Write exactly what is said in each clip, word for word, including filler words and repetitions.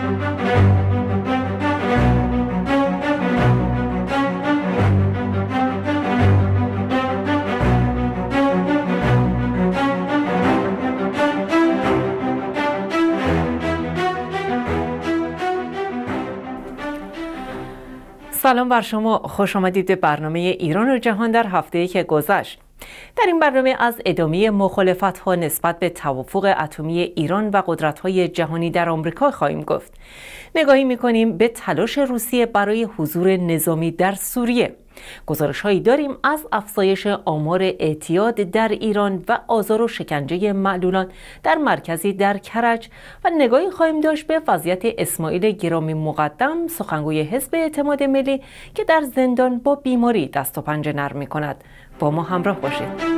سلام بر شما، خوش آمدید به برنامه ایران و جهان در هفته‌ای که گذشت. در این برنامه از ادامه مخالفت‌ها نسبت به توافق اتمی ایران و قدرت‌های جهانی در آمریکا خواهیم گفت. نگاهی می‌کنیم به تلاش روسیه برای حضور نظامی در سوریه. گزارش‌هایی داریم از افزایش آمار اعتیاد در ایران و آزار و شکنجه معلولان در مرکزی در کرج و نگاهی خواهیم داشت به وضعیت اسماعیل گرامی مقدم، سخنگوی حزب اعتماد ملی که در زندان با بیماری دست و پنجه نرم می‌کند. با ما همراه باشید.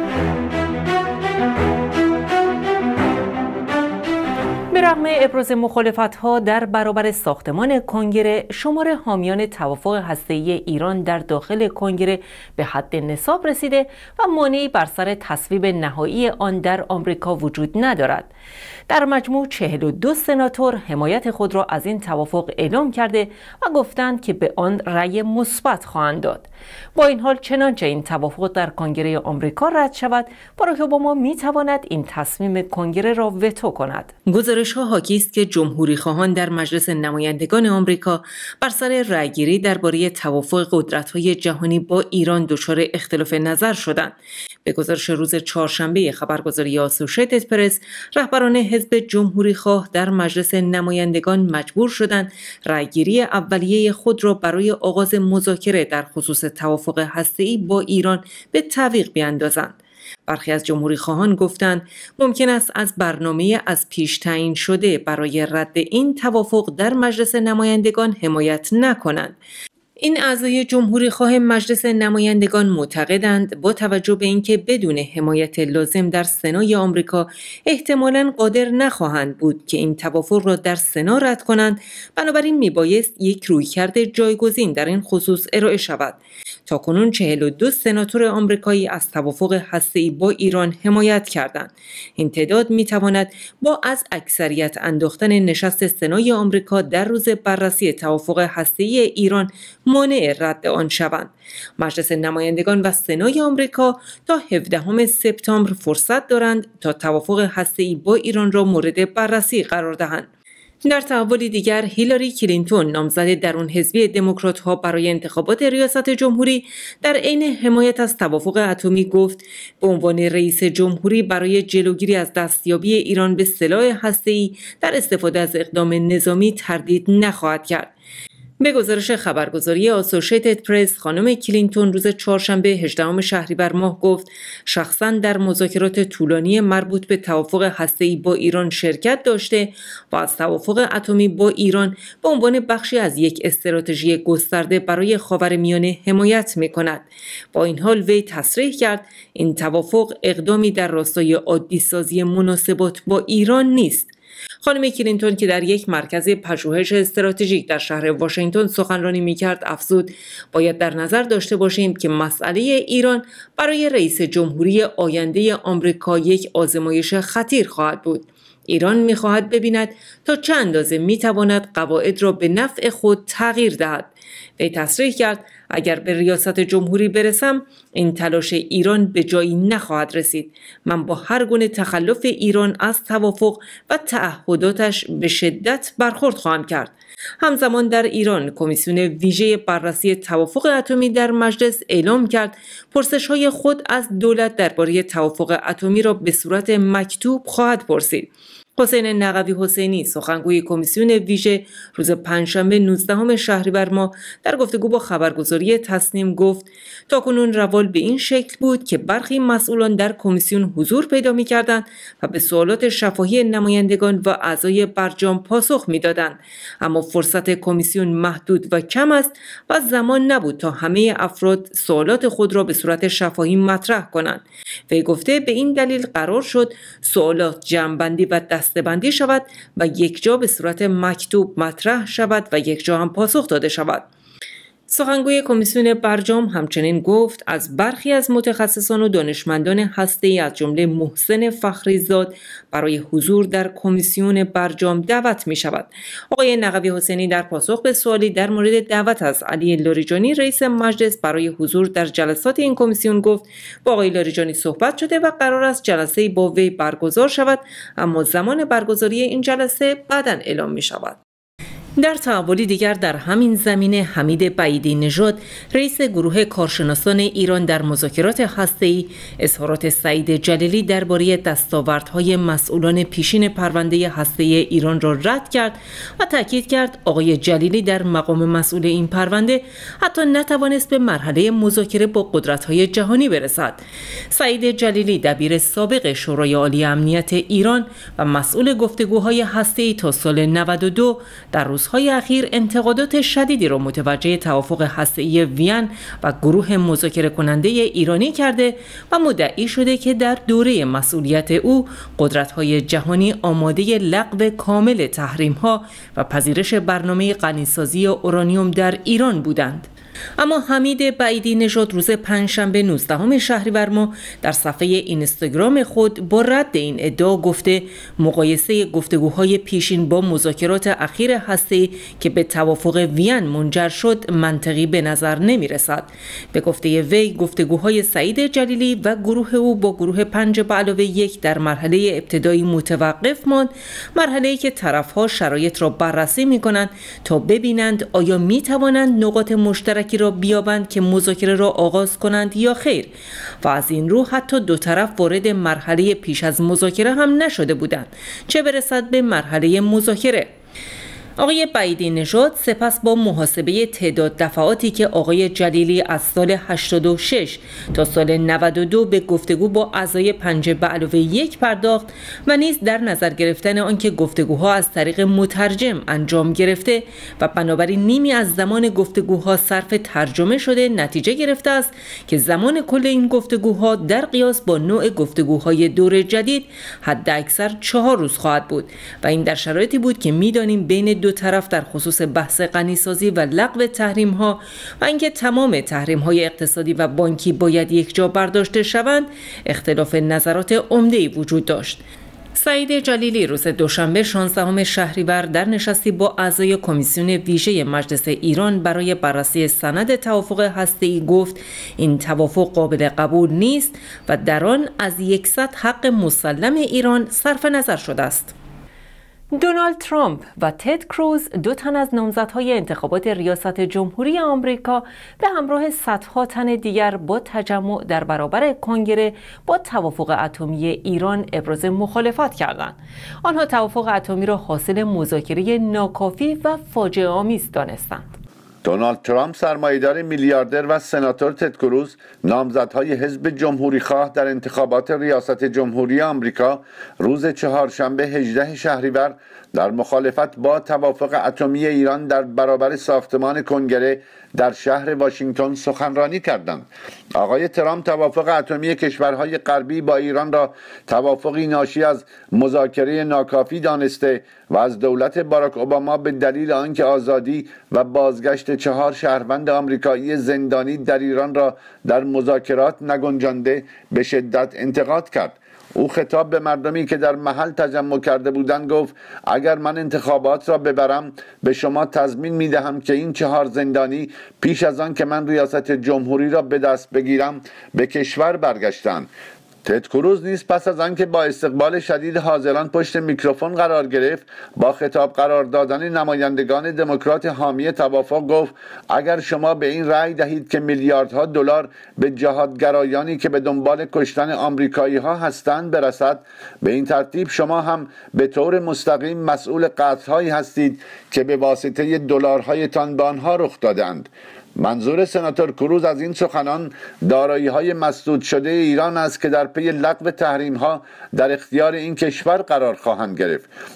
به رغم ابراز مخالفت‌ها در برابر ساختمان کنگره، شمار حامیان توافق هسته‌ای ایران در داخل کنگره به حد نصاب رسیده و مانعی بر سر تصویب نهایی آن در آمریکا وجود ندارد. در مجموع چهل و دو سناتور حمایت خود را از این توافق اعلام کرده و گفتند که به آن رأی مثبت خواهند داد. با این حال چنانچه این توافق در کنگره آمریکا رد شود، باراک اوباما می‌تواند این تصمیم کنگره را وتو کند. گزارش‌ها حاکی است که جمهوری خواهان در مجلس نمایندگان آمریکا بر سر رأیگیری درباره توافق قدرت‌های جهانی با ایران دچار اختلاف نظر شدند. به گزارش روز چهارشنبه خبرگزاری آسوشیتد پرس، رهبران حزب جمهوری خواه در مجلس نمایندگان مجبور شدند رأیگیری اولیه خود را برای آغاز مذاکره در خصوص توافق هسته‌ای با ایران به تعویق بیاندازند. برخی از جمهوری خواهان گفتند ممکن است از برنامه از پیش تعیین شده برای رد این توافق در مجلس نمایندگان حمایت نکنند. این اعضای جمهوری خواه مجلس نمایندگان معتقدند با توجه به اینکه بدون حمایت لازم در سنای آمریکا احتمالاً قادر نخواهند بود که این توافق را در سنا رد کنند، بنابراین میبایست یک رویکرد جایگزین در این خصوص ارائه شود. تاکنون چهل و دو سناتور آمریکایی از توافق هسته‌ای با ایران حمایت کردند. این تعداد میتواند با از اکثریت انداختن نشست سنای آمریکا در روز بررسی توافق هسته‌ای ایران مانع رد آن شوند. مجلس نمایندگان و سنای آمریکا تا هفدهم سپتامبر فرصت دارند تا توافق هسته‌ای با ایران را مورد بررسی قرار دهند. در تحولی دیگر، هیلاری کلینتون نامزد درون حزبی دموکرات‌ها برای انتخابات ریاست جمهوری در عین حمایت از توافق اتمی گفت به عنوان رئیس جمهوری برای جلوگیری از دستیابی ایران به سلاح هسته‌ای در استفاده از اقدام نظامی تردید نخواهد کرد. به گزارش خبرگزاری آسوشیتد پرس، خانم کلینتون روز چهارشنبه هجدهم شهریور ماه گفت شخصاً در مذاکرات طولانی مربوط به توافق هسته‌ای با ایران شرکت داشته و از توافق اتمی با ایران به عنوان بخشی از یک استراتژی گسترده برای خاورمیانه حمایت می‌کند. با این حال وی تصریح کرد این توافق اقدامی در راستای عادی سازی مناسبات با ایران نیست. خانم کلینتون که در یک مرکز پژوهش استراتژیک در شهر واشنگتن سخنرانی می‌کرد افزود باید در نظر داشته باشیم که مسئله ایران برای رئیس جمهوری آینده آمریکا یک آزمایش خطیر خواهد بود. ایران می‌خواهد ببیند تا چه اندازه می‌تواند قواعد را به نفع خود تغییر دهد. وی تصریح کرد اگر به ریاست جمهوری برسم این تلاش ایران به جایی نخواهد رسید. من با هر گونه تخلف ایران از توافق و تعهداتش به شدت برخورد خواهم کرد. همزمان در ایران کمیسیون ویژه بررسی توافق اتمی در مجلس اعلام کرد پرسش‌های خود از دولت درباره توافق اتمی را به صورت مکتوب خواهد پرسید. حسین نقوی حسینی سخنگوی کمیسیون ویژه روز پنجشنبه نوزدهم شهریور ماه در گفتگو با خبرگزاری تصنیم گفت تاکنون روال به این شکل بود که برخی مسئولان در کمیسیون حضور پیدا می‌کردند و به سوالات شفاهی نمایندگان و اعضای برجام پاسخ می‌دادند، اما فرصت کمیسیون محدود و کم است و زمان نبود تا همه افراد سوالات خود را به صورت شفاهی مطرح کنند. وی گفته به این دلیل قرار شد سوالات جمع‌بندی و دسته‌بندی شود و یک جا به صورت مکتوب مطرح شود و یک جا هم پاسخ داده شود. سخنگوی کمیسیون برجام همچنین گفت از برخی از متخصصان و دانشمندان هسته‌ای از جمله محسن فخریزاد برای حضور در کمیسیون برجام دعوت می شود. آقای نقوی حسینی در پاسخ به سوالی در مورد دعوت از علی لاریجانی رئیس مجلس برای حضور در جلسات این کمیسیون گفت با آقای لاریجانی صحبت شده و قرار است جلسه با وی برگزار شود، اما زمان برگزاری این جلسه بعداً اعلام می شود. در تحولی دیگر در همین زمینه حمید بعیدی نژاد رئیس گروه کارشناسان ایران در مذاکرات هسته‌ای اظهارات سعید جلیلی درباره دستاوردهای مسئولان پیشین پرونده هسته‌ای ایران را رد کرد و تاکید کرد آقای جلیلی در مقام مسئول این پرونده حتی نتوانست به مرحله مذاکره با قدرت‌های جهانی برسد. سعید جلیلی دبیر سابق شورای عالی امنیت ایران و مسئول گفتگوهای هسته‌ای تا سال نود و دو در روز های اخیر انتقادات شدیدی را متوجه توافق هسته‌ای وین و گروه مذاکره کننده ایرانی کرده و مدعی شده که در دوره مسئولیت او قدرت‌های جهانی آماده لغو کامل تحریم‌ها و پذیرش برنامه غنیسازی اورانیوم در ایران بودند. اما حمید بعیدی نژاد روز پنجشنبه نوزدهم شهریور ماه در صفحه اینستاگرام خود با رد این ادعا گفته مقایسه گفتگوهای پیشین با مذاکرات اخیر هسته‌ای که به توافق وین منجر شد منطقی به نظر نمی رسد. به گفته وی گفتگوهای سعید جلیلی و گروه او با گروه پنج به علاوه یک در مرحله ابتدایی متوقف ماند، مرحله‌ای که طرفها شرایط را بررسی می کنند تا ببینند آیا می توانند نقاط مشترک را بیابند که مذاکره را آغاز کنند یا خیر، و از این رو حتی دو طرف وارد مرحله پیش از مذاکره هم نشده بودند، چه برسد به مرحله مذاکره. آقای بعیدی نژاد سپس با محاسبه تعداد دفعاتی که آقای جلیلی از سال هشتاد و شش تا سال نود و دو به گفتگو با اعضای پنج به علاوه یک پرداخت و نیز در نظر گرفتن آنکه گفتگوها از طریق مترجم انجام گرفته و بنابراین نیمی از زمان گفتگوها صرف ترجمه شده، نتیجه گرفته است که زمان کل این گفتگوها در قیاس با نوع گفتگوهای دور جدید حد اکثر چهار روز خواهد بود و این در شرایطی بود که می‌دانیم بین دو طرف در خصوص بحث غنیسازی و لغو تحریم ها و اینکه تمام تحریم های اقتصادی و بانکی باید یک جا برداشته شوند اختلاف نظرات عمده‌ای وجود داشت. سعید جلیلی روز دوشنبه شانزدهم شهریور در نشستی با اعضای کمیسیون ویژه مجلس ایران برای بررسی سند توافق هسته‌ای گفت این توافق قابل قبول نیست و در آن از یکصد حق مسلم ایران صرف نظر شده است. دونالد ترامپ و تد کروز دو تن از نامزدهای انتخابات ریاست جمهوری آمریکا به همراه صدها تن دیگر با تجمع در برابر کنگره با توافق اتمی ایران ابراز مخالفت کردند. آنها توافق اتمی را حاصل مذاکره ناکافی و فاجعه آمیز دانستند. دونالد ترامپ سرمایه‌دار میلیاردر و سناتور تد کروز نامزدهای حزب جمهوری خواه در انتخابات ریاست جمهوری آمریکا روز چهارشنبه هجدهم شهریور در مخالفت با توافق اتمی ایران در برابر ساختمان کنگره در شهر واشنگتن سخنرانی کردند. آقای ترامپ توافق اتمی کشورهای غربی با ایران را توافقی ناشی از مذاکره ناکافی دانسته و از دولت باراک اوباما به دلیل آنکه آزادی و بازگشت چهار شهروند آمریکایی زندانی در ایران را در مذاکرات نگنجانده به شدت انتقاد کرد. او خطاب به مردمی که در محل تجمع کرده بودند گفت اگر من انتخابات را ببرم به شما تضمین میدهم که این چهار زندانی پیش از آن که من ریاست جمهوری را به دست بگیرم به کشور برگشتند. تد کروز نیز پس از آنکه با استقبال شدید حاضران پشت میکروفون قرار گرفت با خطاب قرار دادن نمایندگان دموکرات حامی توافق گفت اگر شما به این رأی دهید که میلیاردها دلار به جهادگرایانی که به دنبال کشتن آمریکایی ها هستند برسد، به این ترتیب شما هم به طور مستقیم مسئول قتل‌هایی هستید که به واسطه دلارهایتان به آنها رخ دادند. منظور سناتور کروز از این سخنان دارایی‌های مسدود شده ایران است که در پی لغو تحریم‌ها در اختیار این کشور قرار خواهند گرفت.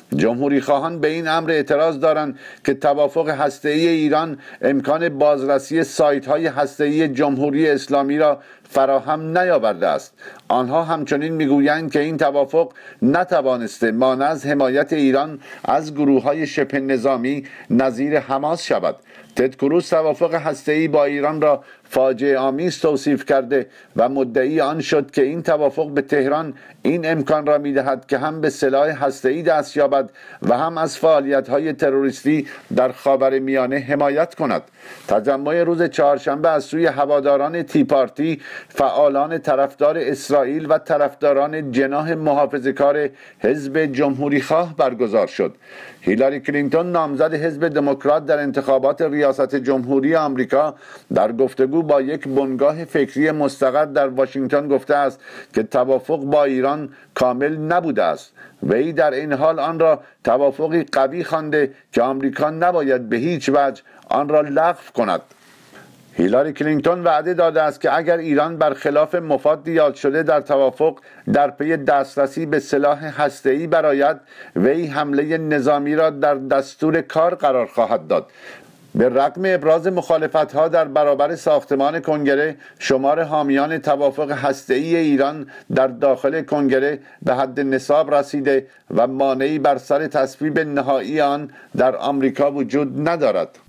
جمهوری خواهان به این امر اعتراض دارند که توافق هسته‌ای ایران امکان بازرسی سایت‌های هسته‌ای جمهوری اسلامی را فراهم نیاورده است. آنها همچنین میگویند که این توافق نتوانسته مانع از حمایت ایران از گروه‌های شبه نظامی نظیر حماس شود. تد کروز توافق هسته‌ای با ایران را فاجعه آمیز توصیف کرده و مدعی آن شد که این توافق به تهران این امکان را می‌دهد که هم به سلاح هسته‌ای دست یابد و هم از فعالیت‌های تروریستی در خاورمیانه حمایت کند. تجمع روز چهارشنبه از سوی هواداران تی پارتی، فعالان طرفدار اسرائیل و طرفداران جناح محافظه‌کار حزب جمهوری‌خواه برگزار شد. هیلاری کلینتون نامزد حزب دموکرات در انتخابات ریاست جمهوری آمریکا در گفتگو با یک بنگاه فکری مستقر در واشنگتن گفته است که توافق با ایران کامل نبوده است. وی در این حال آن را توافقی قوی خوانده که آمریکا نباید به هیچ وجه آن را لغو کند. هیلاری کلینتون وعده داده است که اگر ایران برخلاف مفاد یاد شده در توافق در پی دسترسی به سلاح هسته‌ای برآید، وی حمله نظامی را در دستور کار قرار خواهد داد. به رغم ابراز مخالفت‌ها در برابر ساختمان کنگره، شمار حامیان توافق هسته‌ای ایران در داخل کنگره به حد نصاب رسیده و مانعی بر سر تصویب نهایی آن در آمریکا وجود ندارد.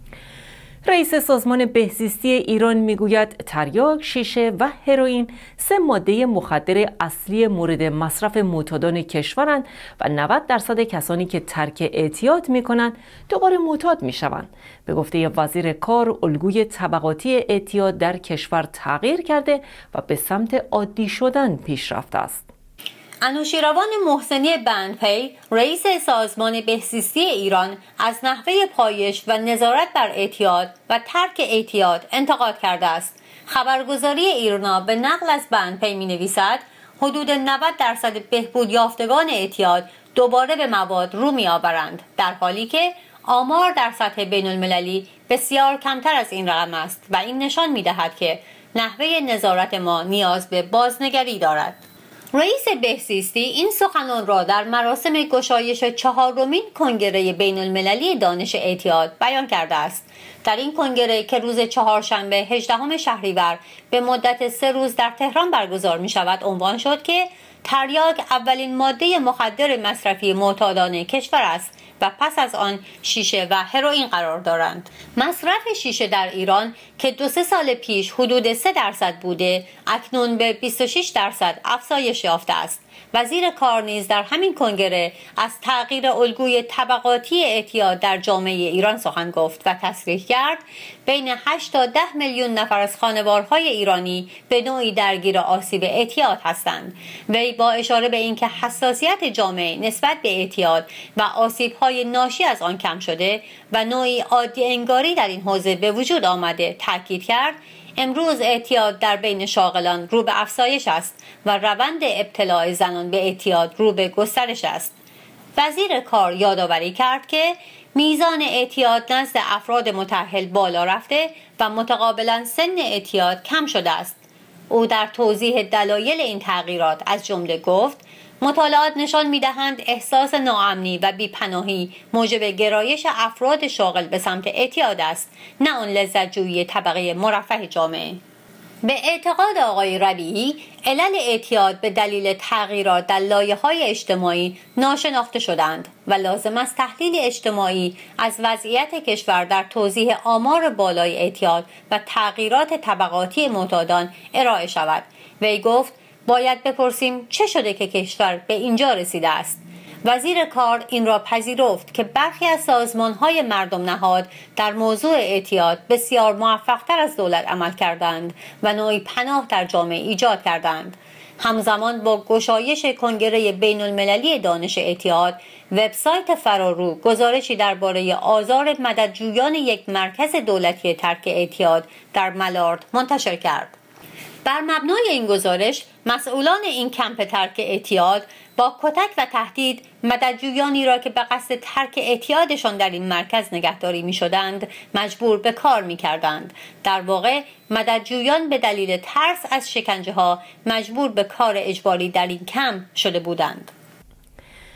رئیس سازمان بهزیستی ایران میگوید تریاک، شیشه و هروئین سه ماده مخدر اصلی مورد مصرف معتادان کشورند و نود درصد کسانی که ترک اعتیاد میکنند دوباره معتاد میشوند. به گفته وزیر کار، الگوی طبقاتی اعتیاد در کشور تغییر کرده و به سمت عادی شدن پیش رفته است. انوشیروان محسنی بندپی، رئیس سازمان بهزیستی ایران، از نحوه پایش و نظارت بر اعتیاد و ترک اعتیاد انتقاد کرده است. خبرگزاری ایرنا به نقل از بندپی می نویسد حدود نود درصد بهبود یافتگان اعتیاد دوباره به مواد رو می آورند، در حالی که آمار در سطح بین المللی بسیار کمتر از این رقم است و این نشان می دهد که نحوه نظارت ما نیاز به بازنگری دارد. رئیس بهزیستی این سخنان را در مراسم گشایش چهارمین کنگره بین المللی دانش اعتیاد بیان کرده است. در این کنگره که روز چهارشنبه هجدهم شهریور به مدت سه روز در تهران برگزار می شود عنوان شد که تریاک اولین ماده مخدر مصرفی معتادان کشور است و پس از آن شیشه و هروئین قرار دارند. مصرف شیشه در ایران که دو سه سال پیش حدود سه درصد بوده، اکنون به بیست و شش درصد افزایش یافته است. وزیر کار نیز در همین کنگره از تغییر الگوی طبقاتی اعتیاد در جامعه ایران سخن گفت و تصریح کرد بین هشت تا ده میلیون نفر از خانوارهای ایرانی به نوعی درگیر آسیب اعتیاد هستند. وی با اشاره به اینکه حساسیت جامعه نسبت به اعتیاد و آسیب‌های ناشی از آن کم شده و نوعی عادی انگاری در این حوزه به وجود آمده تاکید کرد امروز اعتیاد در بین شاغلان رو به افزایش است و روند ابتلاع زنان به اعتیاد رو به گسترش است. وزیر کار یادآوری کرد که میزان اعتیاد نزد افراد متأهل بالا رفته و متقابلا سن اعتیاد کم شده است. او در توضیح دلایل این تغییرات از جمله گفت مطالعات نشان می‌دهند احساس ناامنی و بی‌پناهی موجب گرایش افراد شاغل به سمت اعتیاد است، نه آن لذت‌جویی طبقه مرفه جامعه. به اعتقاد آقای ربیعی، علل اعتیاد به دلیل تغییرات در لایه‌های اجتماعی ناشناخته شدند و لازم است تحلیل اجتماعی از وضعیت کشور در توضیح آمار بالای اعتیاد و تغییرات طبقاتی معتادان ارائه شود. وی گفت باید بپرسیم چه شده که کشور به اینجا رسیده است. وزیر کار این را پذیرفت که برخی از سازمان‌های مردم نهاد در موضوع اعتیاد بسیار موفق‌تر از دولت عمل کردند و نوعی پناه در جامعه ایجاد کردند. همزمان با گشایش کنگره بین المللی دانش اعتیاد، وبسایت فرارو گزارشی درباره آزار مددجویان یک مرکز دولتی ترک اعتیاد در ملارد منتشر کرد. بر مبنای این گزارش، مسئولان این کمپ ترک اعتیاد با کتک و تهدید مددجویانی را که به قصد ترک اعتیادشان در این مرکز نگهداری می شدند مجبور به کار می کردند. در واقع مددجویان به دلیل ترس از شکنجه ها مجبور به کار اجباری در این کمپ شده بودند.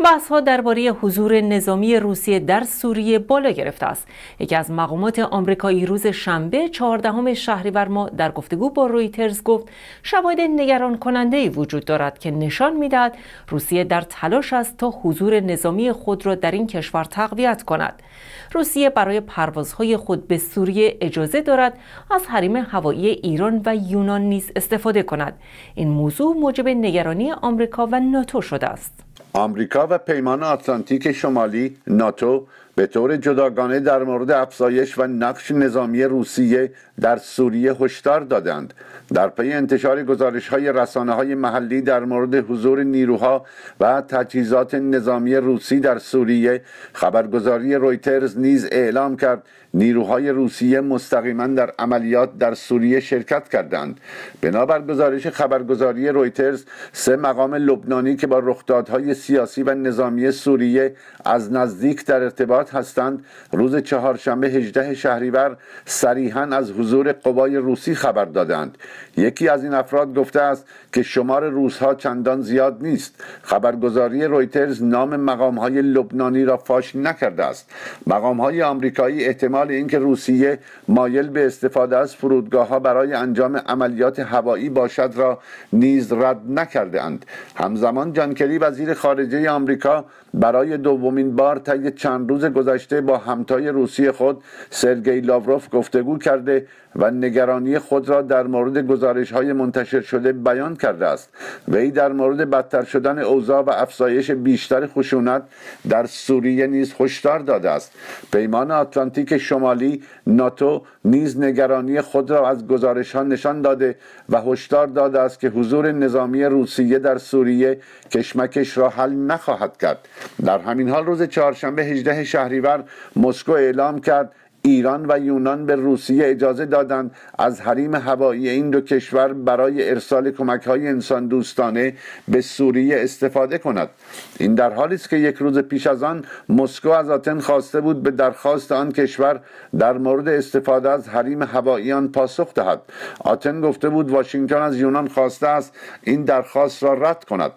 بحث‌ها درباره حضور نظامی روسیه در سوریه بالا گرفته است. یکی از مقامات آمریکایی روز شنبه چهاردهم شهریور ماه در گفتگو با رویترز گفت شواهد نگران کننده‌ای وجود دارد که نشان می‌دهد روسیه در تلاش است تا حضور نظامی خود را در این کشور تقویت کند. روسیه برای پروازهای خود به سوریه اجازه دارد از حریم هوایی ایران و یونان نیز استفاده کند. این موضوع موجب نگرانی آمریکا و ناتو شده است. آمریکا و پیمان آتلانتیک شمالی ناتو به طور جداگانه در مورد افزایش و نقش نظامی روسیه در سوریه هشدار دادند. در پی انتشار گزارش‌های رسانه‌های محلی در مورد حضور نیروها و تجهیزات نظامی روسی در سوریه، خبرگزاری رویترز نیز اعلام کرد نیروهای روسیه مستقیما در عملیات در سوریه شرکت کردند. بنابر گزارش خبرگزاری رویترز، سه مقام لبنانی که با رخدادهای سیاسی و نظامی سوریه از نزدیک در ارتباط هستند، روز چهارشنبه هجدهم شهریور صریحاً از حضور قوای روسی خبر دادند. یکی از این افراد گفته است که شمار روس‌ها چندان زیاد نیست. خبرگزاری رویترز نام مقام‌های لبنانی را فاش نکرده است. مقام‌های آمریکایی احتمال اینکه روسیه مایل به استفاده از فرودگاه‌ها برای انجام عملیات هوایی باشد را نیز رد نکرده‌اند. همزمان جان کری وزیر خارجه آمریکا برای دومین بار طی چند روز گذشته با همتای روسی خود سرگئی لاوروف گفتگو کرده و نگرانی خود را در مورد گزارش‌های منتشر شده بیان کرده است. وی در مورد بدتر شدن اوضاع و افزایش بیشتر خشونت در سوریه نیز هشدار داده است. پیمان آتلانتیک شمالی ناتو نیز نگرانی خود را از گزارش‌ها نشان داده و هشدار داده است که حضور نظامی روسیه در سوریه کشمکش را حل نخواهد کرد. در همین حال روز چهارشنبه هجدهم شهریور مسکو اعلام کرد ایران و یونان به روسیه اجازه دادند از حریم هوایی این دو کشور برای ارسال کمک‌های انسان دوستانه به سوریه استفاده کند. این در حالی است که یک روز پیش از آن مسکو از آتن خواسته بود به درخواست آن کشور در مورد استفاده از حریم هوایی آن پاسخ دهد. آتن گفته بود واشنگتن از یونان خواسته است این درخواست را رد کند.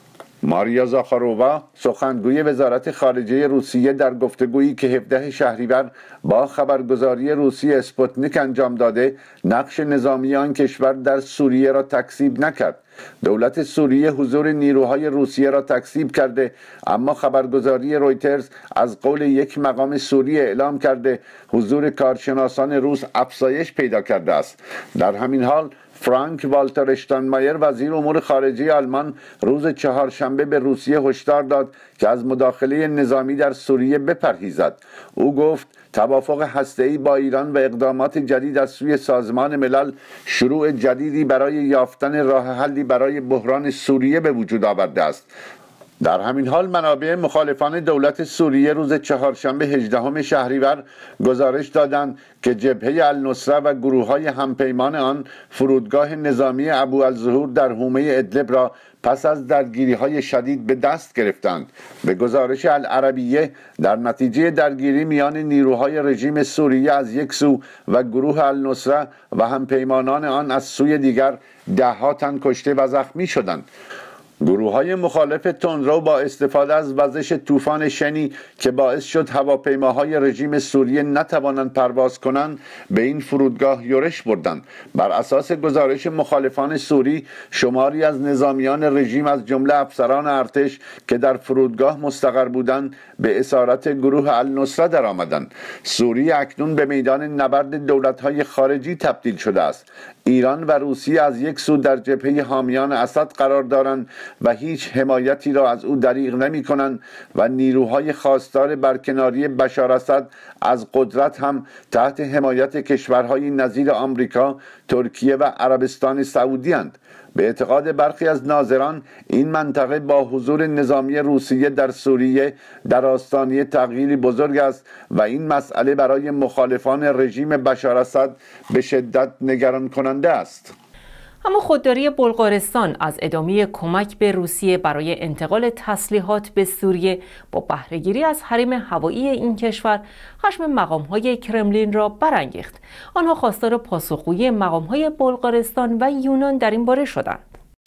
ماریا زاخارووا سخنگوی وزارت خارجه روسیه در گفتگویی که هفدهم شهریور با خبرگزاری روسی اسپوتنیک انجام داده، نقش نظامی آن کشور در سوریه را تکذیب نکرد. دولت سوریه حضور نیروهای روسیه را تکذیب کرده، اما خبرگزاری رویترز از قول یک مقام سوری اعلام کرده حضور کارشناسان روس افزایش پیدا کرده است. در همین حال فرانک والتر اشتاینمایر وزیر امور خارجه آلمان روز چهارشنبه به روسیه هشدار داد که از مداخله نظامی در سوریه بپرهیزد. او گفت توافق هسته‌ای با ایران و اقدامات جدید از سوی سازمان ملل شروع جدیدی برای یافتن راه حلی برای بحران سوریه به وجود آورده است. در همین حال منابع مخالفان دولت سوریه روز چهارشنبه هجدهم شهریور گزارش دادند که جبهه النصره و گروه‌های همپیمان آن فرودگاه نظامی ابوالظهور در حومه ادلب را پس از درگیری‌های شدید به دست گرفتند. به گزارش العربیه در نتیجه درگیری میان نیروهای رژیم سوریه از یک سو و گروه النصره و همپیمانان آن از سوی دیگر ده‌ها تن کشته و زخمی شدند. گروه‌های مخالف تندرو با استفاده از وزش طوفان شنی که باعث شد هواپیماهای رژیم سوریه نتوانند پرواز کنند به این فرودگاه یورش بردند. بر اساس گزارش مخالفان سوری، شماری از نظامیان رژیم از جمله افسران ارتش که در فرودگاه مستقر بودند به اسارت گروه النصره درآمدند. سوریه اکنون به میدان نبرد دولت‌های خارجی تبدیل شده است. ایران و روسیه از یک سو در جبهه حامیان اسد قرار دارند و هیچ حمایتی را از او دریغ نمی کنند و نیروهای خواستار برکناری بشار اسد از قدرت هم تحت حمایت کشورهای نظیر آمریکا، ترکیه و عربستان سعودی اند. به اعتقاد برخی از ناظران این منطقه با حضور نظامی روسیه در سوریه در آستانه تغییری بزرگ است و این مسئله برای مخالفان رژیم بشار اسد به شدت نگران کننده است. اما خودداری بلغارستان از ادامه کمک به روسیه برای انتقال تسلیحات به سوریه با بهره‌گیری از حریم هوایی این کشور خشم مقام‌های کرملین را برانگیخت. آنها خواستار پاسخگویی مقام‌های بلغارستان و یونان در این باره شدند.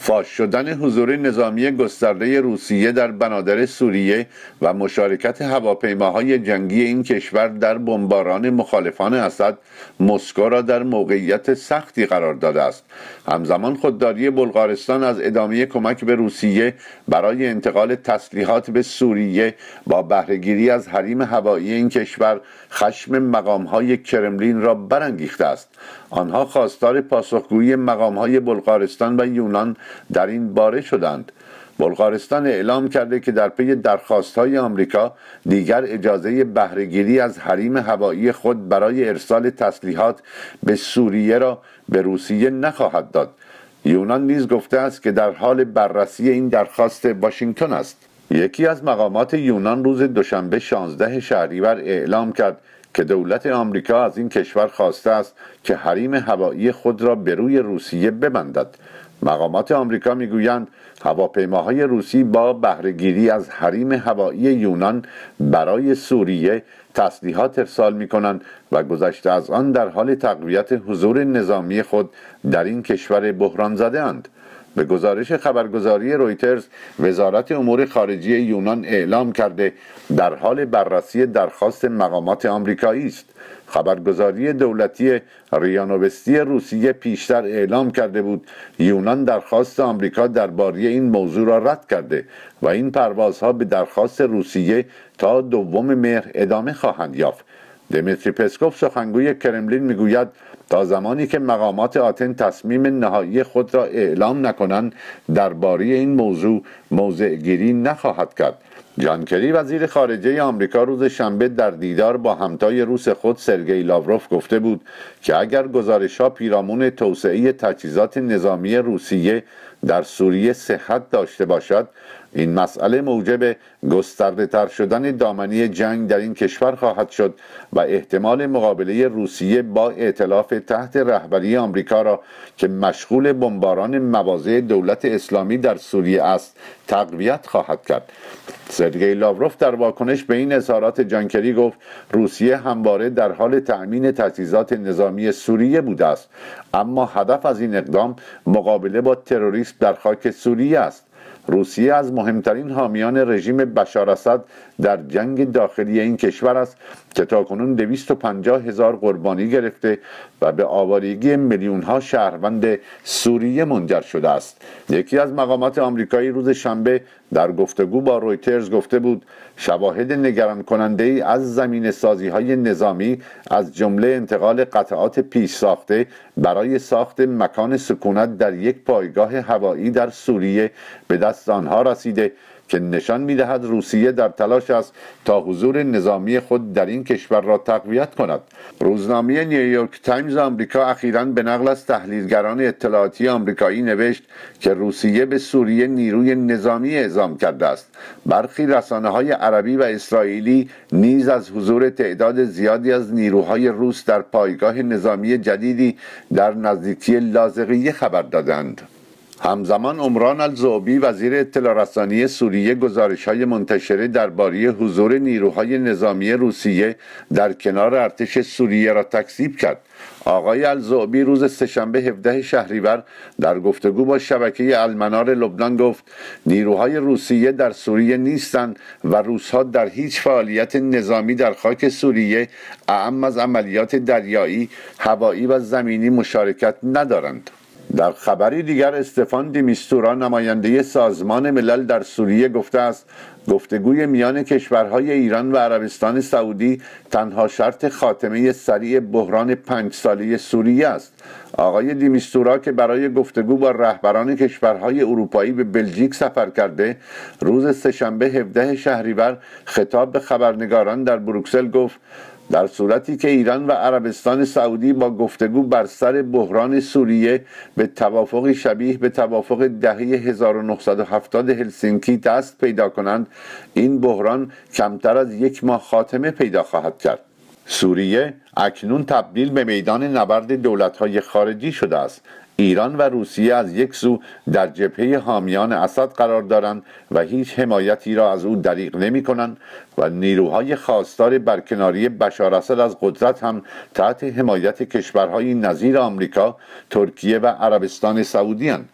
فاش شدن حضور نظامی گسترده روسیه در بنادر سوریه و مشارکت هواپیماهای جنگی این کشور در بمباران مخالفان اسد مسکو را در موقعیت سختی قرار داده است. همزمان خودداری بلغارستان از ادامه کمک به روسیه برای انتقال تسلیحات به سوریه با بهره‌گیری از حریم هوایی این کشور خشم مقام‌های کرملین را برانگیخته است. آنها خواستار پاسخگویی مقام‌های بلغارستان و یونان در این باره شدند. بلغارستان اعلام کرده که در پی درخواست‌های آمریکا دیگر اجازه بهره‌گیری از حریم هوایی خود برای ارسال تسلیحات به سوریه را به روسیه نخواهد داد. یونان نیز گفته است که در حال بررسی این درخواست واشنگتن است. یکی از مقامات یونان روز دوشنبه شانزده شهریور اعلام کرد که دولت آمریکا از این کشور خواسته است که حریم هوایی خود را به روی روسیه ببندد. مقامات آمریکا میگویند هواپیماهای روسی با بهره‌گیری از حریم هوایی یونان برای سوریه تسلیحات ارسال می‌کنند و گذشته از آن در حال تقویت حضور نظامی خود در این کشور بحران زده اند. به گزارش خبرگزاری رویترز، وزارت امور خارجه یونان اعلام کرده در حال بررسی درخواست مقامات آمریکایی است. خبرگزاری دولتی ریانووستی روسیه پیشتر اعلام کرده بود یونان درخواست آمریکا درباره این موضوع را رد کرده و این پروازها به درخواست روسیه تا دوم مهر ادامه خواهند یافت. دمیتری پسکوف سخنگوی کرملین میگوید تا زمانی که مقامات آتن تصمیم نهایی خود را اعلام نکنند درباره این موضوع موضع گیری نخواهد کرد. جان کری وزیر خارجه آمریکا روز شنبه در دیدار با همتای روس خود سرگئی لاوروف گفته بود که اگر گزارش‌ها پیرامون توسعه تجهیزات نظامی روسیه در سوریه صحت داشته باشد، این مسئله موجب گسترده تر شدن دامنه جنگ در این کشور خواهد شد و احتمال مقابله روسیه با ائتلاف تحت رهبری آمریکا را که مشغول بمباران مواضع دولت اسلامی در سوریه است تقویت خواهد کرد. سرگئی لاوروف در واکنش به این اظهارات جان کری گفت روسیه همواره در حال تأمین تجهیزات نظامی سوریه بوده است، اما هدف از این اقدام مقابله با تروریسم در خاک سوریه است. روسیه از مهمترین حامیان رژیم بشار اسد در جنگ داخلی این کشور است که تاکنون دویست و پنجاه هزار قربانی گرفته و به آوارگی میلیون ها شهروند سوریه منجر شده است. یکی از مقامات آمریکایی روز شنبه در گفتگو با رویترز گفته بود شواهد نگران کننده ای از زمین سازی های نظامی از جمله انتقال قطعات پیش ساخته برای ساخت مکان سکونت در یک پایگاه هوایی در سوریه به دست آنها رسیده که نشان می‌دهد روسیه در تلاش است تا حضور نظامی خود در این کشور را تقویت کند. روزنامه نیویورک تایمز آمریکا اخیراً به نقل از تحلیلگران اطلاعاتی آمریکایی نوشت که روسیه به سوریه نیروی نظامی اعزام کرده است. برخی رسانه‌های عربی و اسرائیلی نیز از حضور تعداد زیادی از نیروهای روس در پایگاه نظامی جدیدی در نزدیکی لاذقیه خبر دادند. همزمان عمران الزعبی وزیر اطلاع رسانی سوریه گزارش‌های منتشره درباره حضور نیروهای نظامی روسیه در کنار ارتش سوریه را تکذیب کرد. آقای الزعبی روز سه‌شنبه هفدهم شهریور در گفتگو با شبکه المنار لبنان گفت نیروهای روسیه در سوریه نیستند و روس‌ها در هیچ فعالیت نظامی در خاک سوریه اعم از عملیات دریایی، هوایی و زمینی مشارکت ندارند. در خبری دیگر استفان دی میستورا نماینده سازمان ملل در سوریه گفته است گفتگوی میان کشورهای ایران و عربستان سعودی تنها شرط خاتمه سریع بحران پنج ساله سوریه است. آقای دی میستورا که برای گفتگو با رهبران کشورهای اروپایی به بلژیک سفر کرده روز سه‌شنبه هفدهم شهریور خطاب به خبرنگاران در بروکسل گفت در صورتی که ایران و عربستان سعودی با گفتگو بر سر بحران سوریه به توافقی شبیه به توافق دهه هزار و نهصد و هفتاد هلسینکی دست پیدا کنند، این بحران کمتر از یک ماه خاتمه پیدا خواهد کرد. سوریه اکنون تبدیل به میدان نبرد دولت‌های خارجی شده است. ایران و روسیه از یک سو در جبهه حامیان اسد قرار دارند و هیچ حمایتی را از او دریغ نمی کنند و نیروهای خواستار برکناری بشار اسد از قدرت هم تحت حمایت کشورهای نظیر آمریکا، ترکیه و عربستان سعودی اند.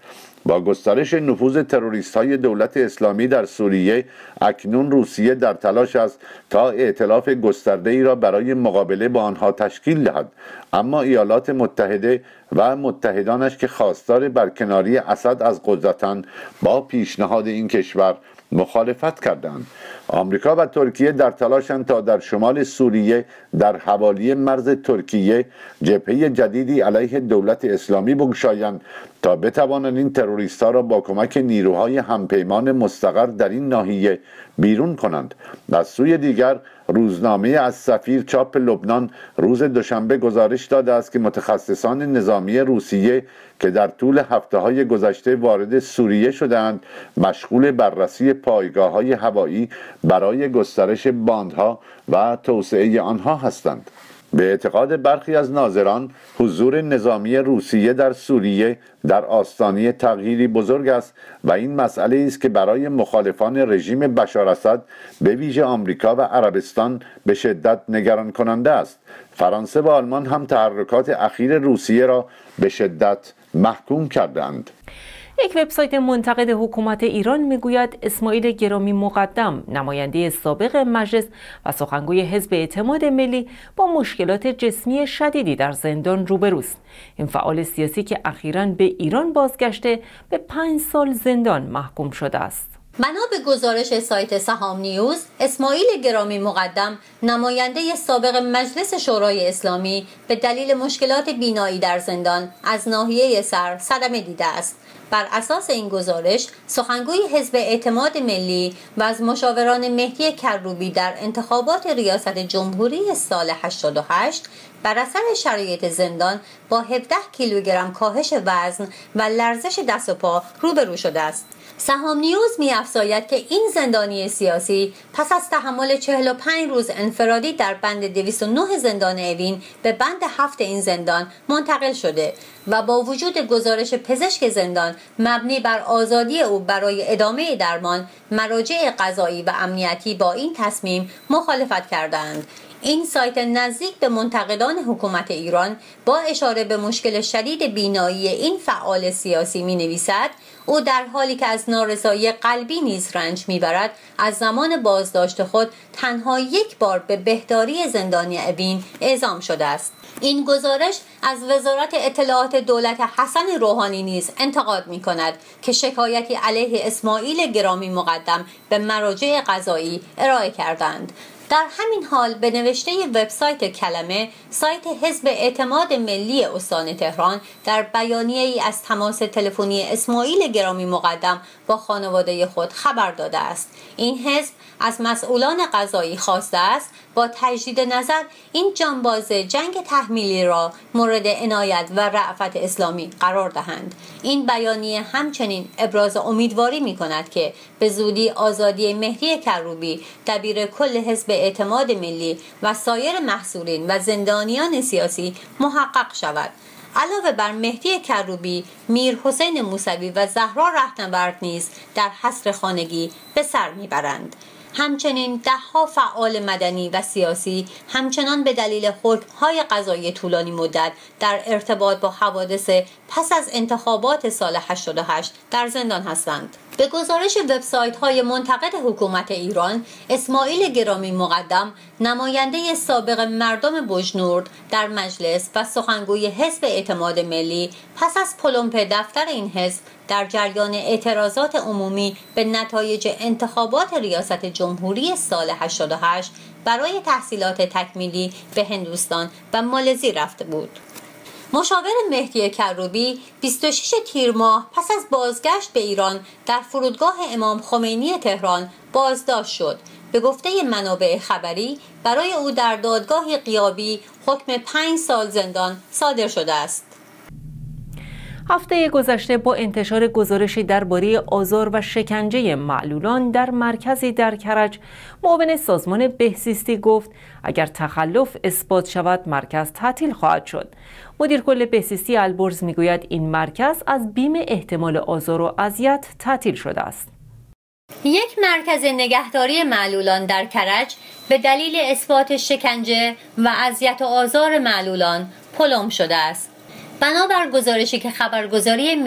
با گسترش نفوذ تروریست‌های دولت اسلامی در سوریه، اکنون روسیه در تلاش است تا ائتلاف گسترده‌ای را برای مقابله با آنها تشکیل دهد، اما ایالات متحده و متحدانش که خواستار برکناری اسد از قدرتند با پیشنهاد این کشور مخالفت کردند. آمریکا و ترکیه در تلاشند تا در شمال سوریه در حوالی مرز ترکیه جبهه جدیدی علیه دولت اسلامی بگشایند تا بتوانند این تروریست‌ها را با کمک نیروهای همپیمان مستقر در این ناحیه بیرون کنند. از سوی دیگر روزنامه از سفیر چاپ لبنان روز دوشنبه گزارش داده است که متخصصان نظامی روسیه که در طول هفته‌های گذشته وارد سوریه شدند مشغول بررسی پایگاه‌های هوایی برای گسترش باندها و توسعه آنها هستند. به اعتقاد برخی از ناظران حضور نظامی روسیه در سوریه در آستانه تغییری بزرگ است و این مسئله است که برای مخالفان رژیم بشار اسد به ویژه آمریکا و عربستان به شدت نگران کننده است. فرانسه و آلمان هم تحرکات اخیر روسیه را به شدت محکوم کردند. یک وبسایت منتقد حکومت ایران میگوید اسماعیل گرامی مقدم، نماینده سابق مجلس و سخنگوی حزب اعتماد ملی، با مشکلات جسمی شدیدی در زندان روبروست. این فعال سیاسی که اخیراً به ایران بازگشته به پنج سال زندان محکوم شده است. بنا به گزارش سایت سهام نیوز، اسماعیل گرامی مقدم، نماینده سابق مجلس شورای اسلامی، به دلیل مشکلات بینایی در زندان از ناحیه سر صدمه دیده است. بر اساس این گزارش، سخنگوی حزب اعتماد ملی و از مشاوران مهدی کروبی در انتخابات ریاست جمهوری سال هشتاد و هشت بر اثر شرایط زندان با هفده کیلوگرم کاهش وزن و لرزش دست و پا روبرو شده است. سهام نیوز می‌افزاید که این زندانی سیاسی پس از تحمل چهل و پنج روز انفرادی در بند دویست و نه زندان اوین به بند هفت این زندان منتقل شده و با وجود گزارش پزشک زندان مبنی بر آزادی او برای ادامه درمان، مراجع قضایی و امنیتی با این تصمیم مخالفت کردند. این سایت نزدیک به منتقدان حکومت ایران با اشاره به مشکل شدید بینایی این فعال سیاسی می نویسد او در حالی که از نارسایی قلبی نیز رنج میبرد از زمان بازداشت خود تنها یک بار به بهداری زندانی اوین اعزام شده است. این گزارش از وزارت اطلاعات دولت حسن روحانی نیز انتقاد می کند که شکایتی علیه اسماعیل گرامی مقدم به مراجع قضایی ارائه کردند. در همین حال به نوشته وبسایت کلمه، سایت حزب اعتماد ملی استان تهران در بیانیه‌ای از تماس تلفنی اسماعیل گرامی مقدم با خانواده خود خبر داده است. این حزب از مسئولان قضایی خواسته است با تجدید نظر این جانباز جنگ تحمیلی را مورد عنایت و رأفت اسلامی قرار دهند. این بیانیه همچنین ابراز امیدواری می کند که به زودی آزادی مهدی کروبی، دبیر کل حزب اعتماد ملی و سایر محصورین و زندانیان سیاسی محقق شود. علاوه بر مهدی کروبی، میر حسین موسوی و زهرا رهنورد نیز در حصر خانگی به سر میبرند. همچنین دهها فعال مدنی و سیاسی همچنان به دلیل حکم‌های قضایی طولانی مدت در ارتباط با حوادث پس از انتخابات سال هشتاد و هشت در زندان هستند. به گزارش وبسایت‌های منتقد حکومت ایران، اسماعیل گرامی مقدم، نماینده سابق مردم بجنورد در مجلس و سخنگوی حزب اعتماد ملی، پس از پلمپ دفتر این حزب در جریان اعتراضات عمومی به نتایج انتخابات ریاست جمهوری سال هشتاد و هشت برای تحصیلات تکمیلی به هندوستان و مالزی رفته بود. مشاور مهدی کروبی بیست و شش تیر ماه پس از بازگشت به ایران در فرودگاه امام خمینی تهران بازداشت شد. به گفته منابع خبری برای او در دادگاه غیابی حکم پنج سال زندان صادر شده است. هفته گذشته با انتشار گزارشی درباره آزار و شکنجه معلولان در مرکزی در کرج، معاون سازمان بهزیستی گفت اگر تخلف اثبات شود مرکز تعطیل خواهد شد. مدیر کل بهزیستی البرز میگوید این مرکز از بیم احتمال آزار و اذیت تعطیل شده است. یک مرکز نگهداری معلولان در کرج به دلیل اثبات شکنجه و اذیت و آزار معلولان پلم شده است. بنابر گزارشی که خبرگزاری مهر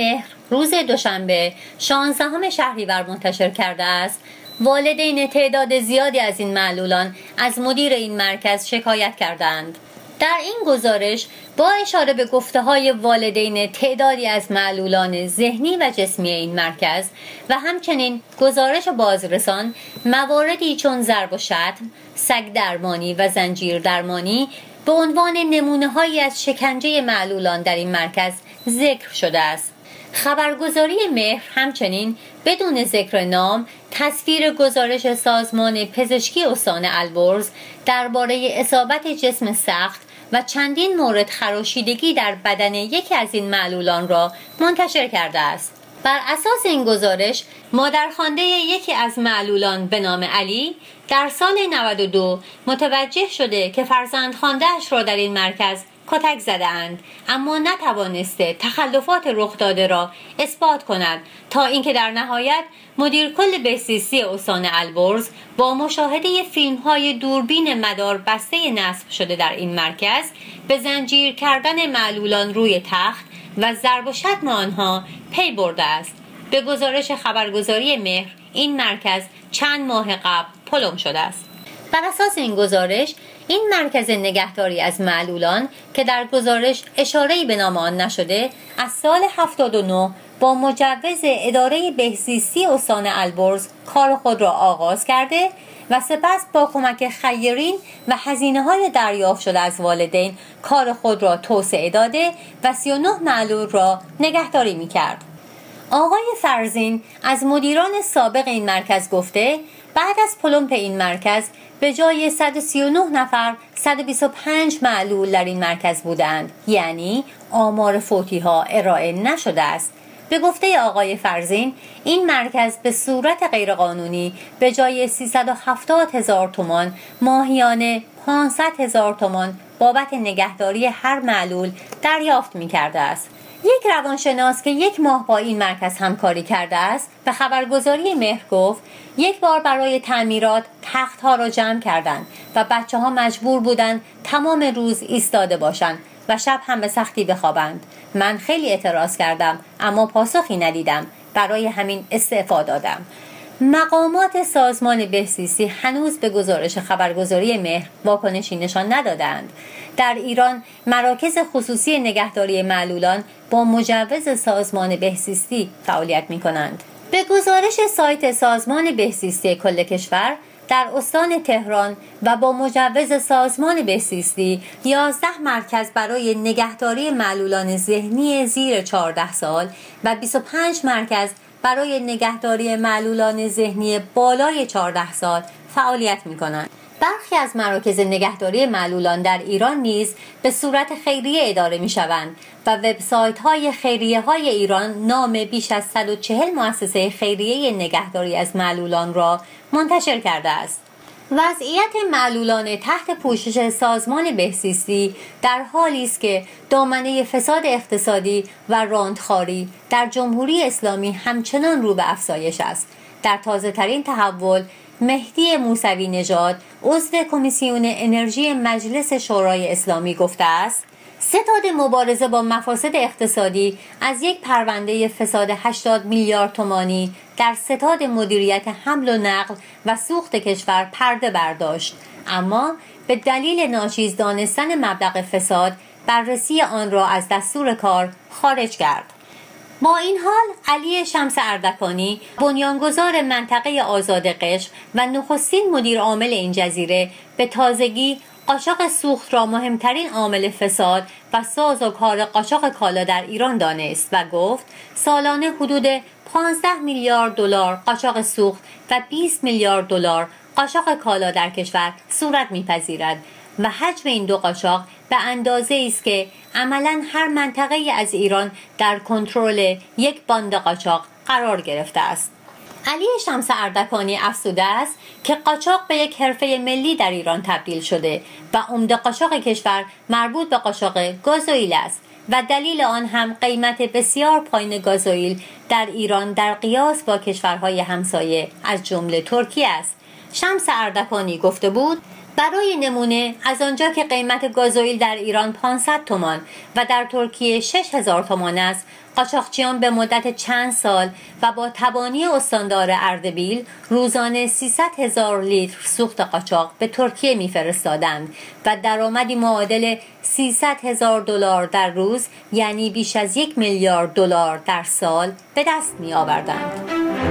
روز دوشنبه شانزدهم شهریور منتشر کرده است، والدین تعداد زیادی از این معلولان از مدیر این مرکز شکایت کردند. در این گزارش با اشاره به گفته‌های والدین تعدادی از معلولان ذهنی و جسمی این مرکز و همچنین گزارش بازرسان، مواردی چون ضرب و شتم، سگ درمانی و زنجیر درمانی به عنوان نمونه‌هایی از شکنجه معلولان در این مرکز ذکر شده است. خبرگزاری مهر همچنین بدون ذکر نام تصویر گزارش سازمان پزشکی استان البرز درباره اصابت جسم سخت و چندین مورد خراشیدگی در بدن یکی از این معلولان را منتشر کرده است. بر اساس این گزارش، مادرخوانده یکی از معلولان به نام علی در سال نود و دو متوجه شده که فرزندخوانده‌اش را در این مرکز کتک زده اند، اما نتوانسته تخلفات رخ داده را اثبات کند تا اینکه در نهایت مدیر کل بهزیستی استان البرز با مشاهده فیلم‌های دوربین مدار بسته نصب شده در این مرکز به زنجیر کردن معلولان روی تخت و ضرب و شتم آنها پی برده است. به گزارش خبرگزاری مهر، این مرکز چند ماه قبل پلم شده است. بر اساس این گزارش، این مرکز نگهداری از معلولان که در گزارش اشاره‌ای به نام آن نشده، از سال هفتاد و نه با مجوز اداره بهزیستی استان البرز کار خود را آغاز کرده و سپس با کمک خیرین و هزینه‌های دریافت شده از والدین کار خود را توسعه داده و سی و نه معلول را نگهداری می‌کرد. آقای فرزین از مدیران سابق این مرکز گفته بعد از پلمپ این مرکز به جای صد و سی و نه نفر صد و بیست و پنج معلول در این مرکز بودند، یعنی آمار فوتی ها ارائه نشده است. به گفته آقای فرزین، این مرکز به صورت غیرقانونی به جای سیصد و هفتاد هزار تومان ماهیانه پانصد هزار تومان بابت نگهداری هر معلول دریافت می کرده است. یک روانشناس که یک ماه با این مرکز همکاری کرده است به خبرگزاری مهر گفت یک بار برای تعمیرات تخت‌ها را جمع کردند و بچه‌ها مجبور بودند تمام روز ایستاده باشند و شب هم به سختی بخوابند. من خیلی اعتراض کردم اما پاسخی ندیدم، برای همین استعفا دادم. مقامات سازمان بهزیستی هنوز به گزارش خبرگزاری مهر واکنشی نشان ندادند. در ایران مراکز خصوصی نگهداری معلولان با مجوز سازمان بهزیستی فعالیت می‌کنند. به گزارش سایت سازمان بهزیستی کل کشور، در استان تهران و با مجوز سازمان بهزیستی یازده مرکز برای نگهداری معلولان ذهنی زیر چهارده سال و بیست و پنج مرکز برای نگهداری معلولان ذهنی بالای چهارده سال فعالیت می‌کنند. برخی از مراکز نگهداری معلولان در ایران نیز به صورت خیریه اداره می‌شوند و وبسایت‌های خیریه‌های ایران نام بیش از صد و چهل مؤسسه خیریه نگهداری از معلولان را منتشر کرده است. وضعیت معلولان تحت پوشش سازمان بهزیستی در حالی است که دامنه فساد اقتصادی و راندخواری در جمهوری اسلامی همچنان رو به افزایش است. در تازه‌ترین تحول، مهدی موسوی نژاد، عضو کمیسیون انرژی مجلس شورای اسلامی گفته است ستاد مبارزه با مفاسد اقتصادی از یک پرونده فساد هشتاد میلیارد تومانی در ستاد مدیریت حمل و نقل و سوخت کشور پرده برداشت، اما به دلیل ناچیز دانستن مبلغ فساد بررسی آن را از دستور کار خارج کرد. با این حال، علی شمس اردکانی، بنیانگذار منطقه آزاد قشم و نخستین مدیر عامل این جزیره، به تازگی قاچاق سوخت را مهمترین عامل فساد و ساز و کار قاچاق کالا در ایران دانست و گفت سالانه حدود پانزده میلیارد دلار قاچاق سوخت و بیست میلیارد دلار قاچاق کالا در کشور صورت می‌پذیرد و حجم این دو قاچاق به اندازه است که عملاً هر منطقه از ایران در کنترل یک باند قاچاق قرار گرفته است. علی شمس اردکانی افزوده است که قاچاق به یک حرفه ملی در ایران تبدیل شده و عمده قاچاق کشور مربوط به قاچاق گازوئیل است و دلیل آن هم قیمت بسیار پایین گازوئیل در ایران در قیاس با کشورهای همسایه از جمله ترکیه است. شمس اردکانی گفته بود برای نمونه از آنجا که قیمت گازوئیل در ایران پانصد تومان و در ترکیه شش هزار تومان است، قاچاقچیان به مدت چند سال و با تبانی استاندار اردبیل روزانه سیصد هزار لیتر سوخت قاچاق به ترکیه می‌فرستادند و درآمدی معادل سیصد هزار دلار در روز، یعنی بیش از یک میلیارد دلار در سال به دست می‌آوردند.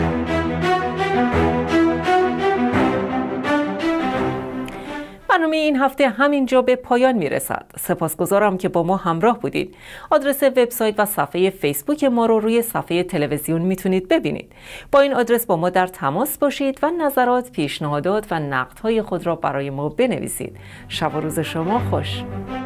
برنامه این هفته همینجا به پایان میرسد. سپاسگزارم که با ما همراه بودید. آدرس وبسایت و صفحه فیسبوک ما رو روی صفحه تلویزیون میتونید ببینید. با این آدرس با ما در تماس باشید و نظرات، پیشنهادات و نقدهای خود را برای ما بنویسید. شب و روز شما خوش.